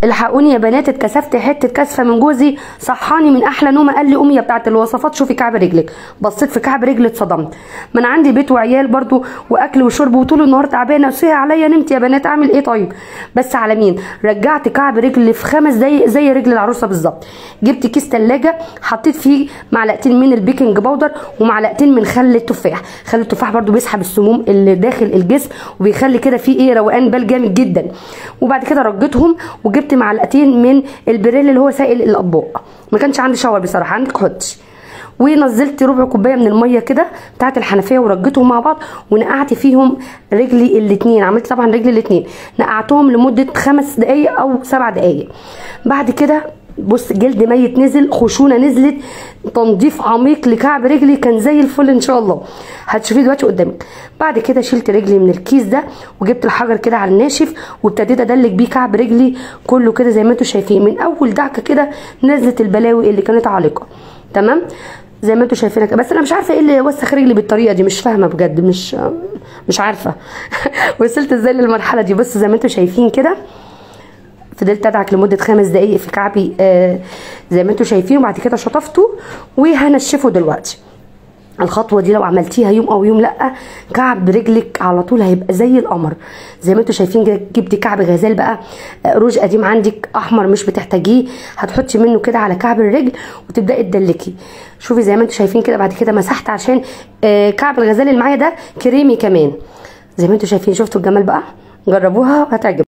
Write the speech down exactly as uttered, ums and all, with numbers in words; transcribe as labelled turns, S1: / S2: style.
S1: الحقوني يا بنات، اتكسفت حته كسفه من جوزي، صحاني من احلى نومه، قال لي قومي يا بتاعه الوصفات شوفي كعب رجلك. بصيت في كعب رجلي اتصدمت. ما انا عندي بيت وعيال برضو واكل وشرب وطول النهار تعبانه، سهى عليا نمت يا بنات، اعمل ايه طيب؟ بس على مين؟ رجعت كعب رجلي في خمس دقايق زي رجل العروسه بالظبط. جبت كيس ثلاجه حطيت فيه معلقتين من البيكنج باودر ومعلقتين من خل التفاح. خل التفاح برضو بيسحب السموم اللي داخل الجسم وبيخلي كده فيه ايه روقان بال جامد جدا. وبعد كده رجيتهم وجبت معلقتين من البريل اللي هو سائل الاطباق. ما كانش عندي شاور بصراحه، عندك حطي. ونزلت ربع كوبايه من الميه كده بتاعه الحنفيه ورجيتهم مع بعض ونقعت فيهم رجلي الاثنين. عملت طبعا رجلي الاثنين نقعتهم لمده خمس دقائق او سبع دقائق. بعد كده بص جلد ميت نزل، خشونه نزلت، تنظيف عميق لكعب رجلي كان زي الفل ان شاء الله. هتشوفيه دلوقتي قدامك. بعد كده شلت رجلي من الكيس ده وجبت الحجر كده على الناشف وابتديت ادلك بيه كعب رجلي كله كده زي ما انتم شايفين. من اول دعكه كده نزلت البلاوي اللي كانت عالقه. تمام زي ما انتم شايفين كده. بس انا مش عارفه ايه اللي وسخ رجلي بالطريقه دي، مش فاهمه بجد، مش مش عارفه وصلت ازاي للمرحله دي. بصوا زي ما انتم شايفين كده فضلت ادعك لمده خمس دقائق في كعبي آه زي ما انتم شايفين. وبعد كده شطفته وهنشفه دلوقتي. الخطوه دي لو عملتيها يوم او يوم لا كعب رجلك على طول هيبقى زي القمر. زي ما انتم شايفين كده جبتي كعب غزال بقى، روج قديم عندك احمر مش بتحتاجيه هتحطي منه كده على كعب الرجل وتبداي تدلكي. شوفي زي ما انتم شايفين كده. بعد كده مسحت عشان آه كعب الغزال اللي معايا ده كريمي كمان. زي ما انتم شايفين شفتوا الجمال بقى، جربوها وهتعجبكم.